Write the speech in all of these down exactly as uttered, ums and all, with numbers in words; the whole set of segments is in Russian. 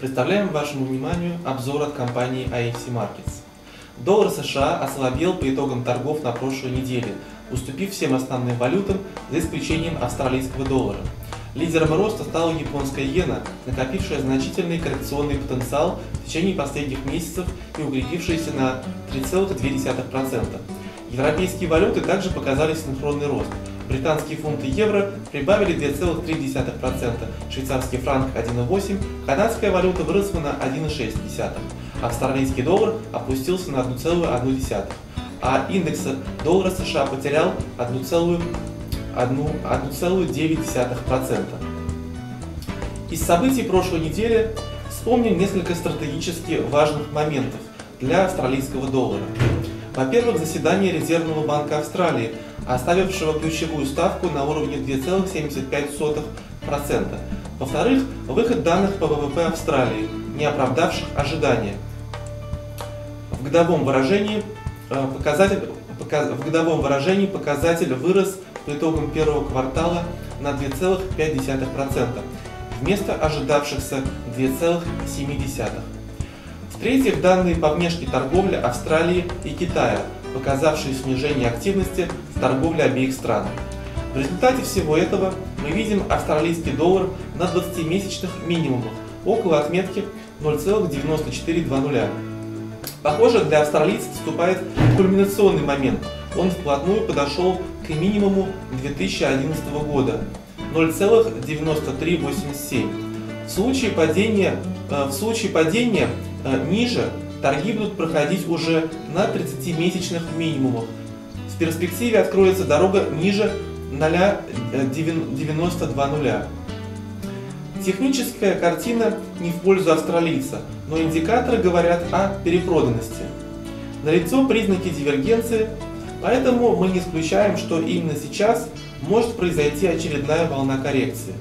Представляем вашему вниманию обзор от компании ай эф си Markets. Доллар США ослабел по итогам торгов на прошлой неделе, уступив всем основным валютам, за исключением австралийского доллара. Лидером роста стала японская иена, накопившая значительный коррекционный потенциал в течение последних месяцев и укрепившаяся на три целых две десятых процента. Европейские валюты также показали синхронный рост. Британские фунты и евро прибавили две целых три десятых процента, швейцарский франк один целых восемь десятых процента, канадская валюта выросла на один целых шесть десятых процента, австралийский доллар опустился на одну целую одну десятую процента, а индекс доллара США потерял одну целую девять десятых процента. Из событий прошлой недели вспомним несколько стратегически важных моментов для австралийского доллара. Во-первых, заседание Резервного банка Австралии, оставившего ключевую ставку на уровне две целых семьдесят пять сотых процента. Во-вторых, выход данных по вэ вэ пэ Австралии, не оправдавших ожидания. В годовом выражении показатель, в годовом выражении показатель вырос по итогам первого квартала на две целых пять десятых процента, вместо ожидавшихся две целых семь десятых процента. В-третьих, данные по внешней торговле Австралии и Китая, показавшие снижение активности в торговле обеих стран. В результате всего этого мы видим австралийский доллар на двадцатимесячных минимумах, около отметки ноль целых девяносто четыре двадцать. Похоже, для австралийцев наступает кульминационный момент. Он вплотную подошел к минимуму две тысячи одиннадцатого года – ноль целых девяносто три восемьдесят семь. В случае падения, в случае падения ниже торги будут проходить уже на тридцатимесячных минимумах. В перспективе откроется дорога ниже ноль целых девяносто двадцать. Техническая картина не в пользу австралийца, но индикаторы говорят о перепроданности. Налицо признаки дивергенции, поэтому мы не исключаем, что именно сейчас может произойти очередная волна коррекции.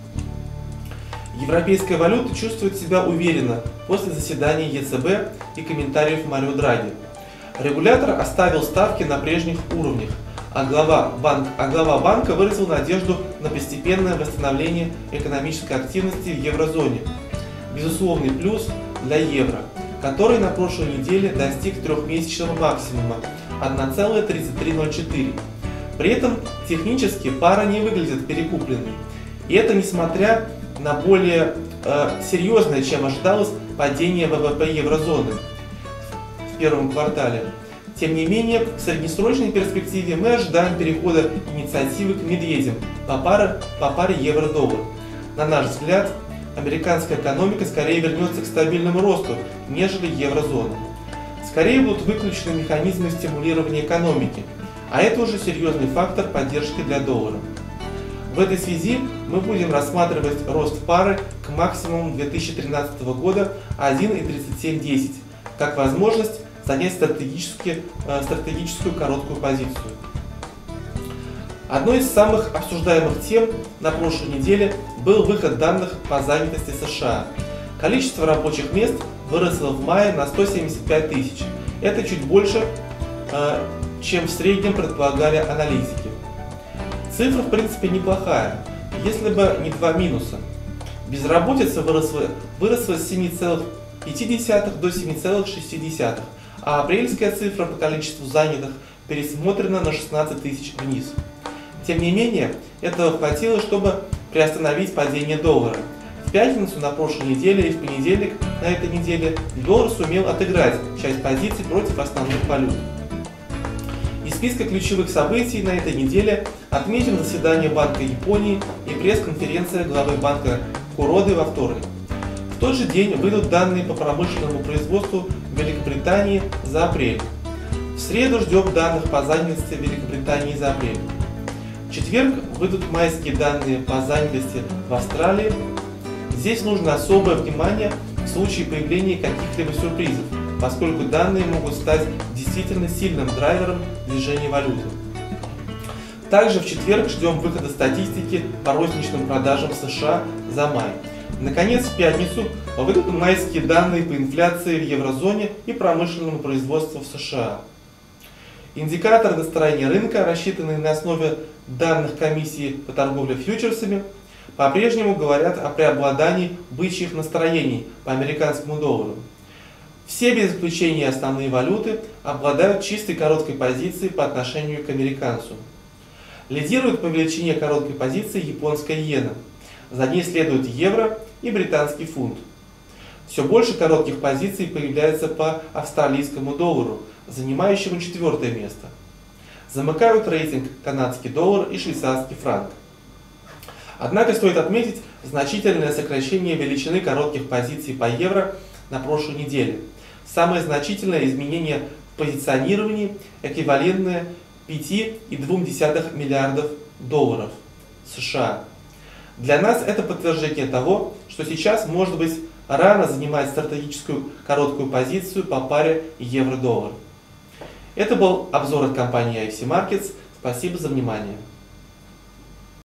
Европейская валюта чувствует себя уверенно после заседания е цэ бэ и комментариев Марио Драги. Регулятор оставил ставки на прежних уровнях, а глава, банк, а глава банка выразил надежду на постепенное восстановление экономической активности в еврозоне. Безусловный плюс для евро, который на прошлой неделе достиг трехмесячного максимума одна целая тридцать три ноль четыре. При этом технически пара не выглядит перекупленной, и это несмотря на более э, серьезное, чем ожидалось, падение вэ вэ пэ еврозоны в первом квартале. Тем не менее, в среднесрочной перспективе мы ожидаем перехода инициативы к медведям по паре, по паре евро-доллар. На наш взгляд, американская экономика скорее вернется к стабильному росту, нежели еврозона. Скорее будут выключены механизмы стимулирования экономики, а это уже серьезный фактор поддержки для доллара. В этой связи мы будем рассматривать рост пары к максимуму две тысячи тринадцатого года один целых тридцать семь десять как возможность занять стратегически, э, стратегическую короткую позицию. Одной из самых обсуждаемых тем на прошлой неделе был выход данных по занятости США. Количество рабочих мест выросло в мае на сто семьдесят пять тысяч. Это чуть больше, э, чем в среднем предполагали аналитики. Цифра в принципе неплохая, если бы не два минуса. Безработица выросла, выросла с семи целых пяти десятых до семи целых шести десятых, а апрельская цифра по количеству занятых пересмотрена на шестнадцать тысяч вниз. Тем не менее, этого хватило, чтобы приостановить падение доллара. В пятницу на прошлой неделе и в понедельник на этой неделе доллар сумел отыграть часть позиций против основных валют. Из списка ключевых событий на этой неделе отметим заседание Банка Японии и пресс-конференция главы банка Куроды во вторник. В тот же день выйдут данные по промышленному производству в Великобритании за апрель. В среду ждем данных по занятости в Великобритании за апрель. В четверг выйдут майские данные по занятости в Австралии. Здесь нужно особое внимание в случае появления каких-либо сюрпризов, поскольку данные могут стать действительно сильным драйвером движения валюты. Также в четверг ждем выхода статистики по розничным продажам в США за май. Наконец, в пятницу выйдут майские данные по инфляции в еврозоне и промышленному производству в США. Индикаторы настроения рынка, рассчитанные на основе данных комиссии по торговле фьючерсами, по-прежнему говорят о преобладании бычьих настроений по американскому доллару. Все без исключения основные валюты обладают чистой короткой позицией по отношению к американцу. Лидирует по величине короткой позиции японская иена. За ней следуют евро и британский фунт. Все больше коротких позиций появляется по австралийскому доллару, занимающему четвертое место. Замыкают рейтинг канадский доллар и швейцарский франк. Однако стоит отметить значительное сокращение величины коротких позиций по евро на прошлой неделе. Самое значительное изменение в позиционировании эквивалентное пяти целых двух десятых миллиардов долларов США. Для нас это подтверждение того, что сейчас может быть рано занимать стратегическую короткую позицию по паре евро-доллар. Это был обзор от компании ай эф си Markets. Спасибо за внимание.